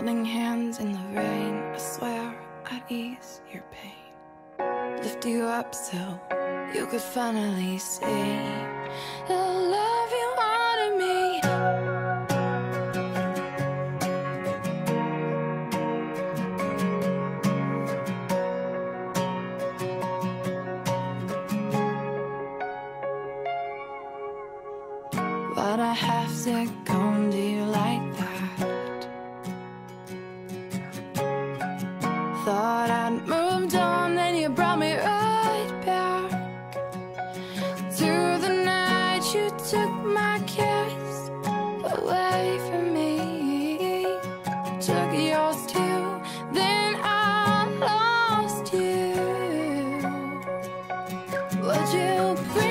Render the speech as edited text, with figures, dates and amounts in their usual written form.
holding hands in the rain. I swear I'd ease your pain, lift you up so you could finally see the love you wanted me. But I have to come to you like that. Thought I'd moved on, then you brought me right back to the night you took my kiss away from me. Took yours too, then I lost you. Would you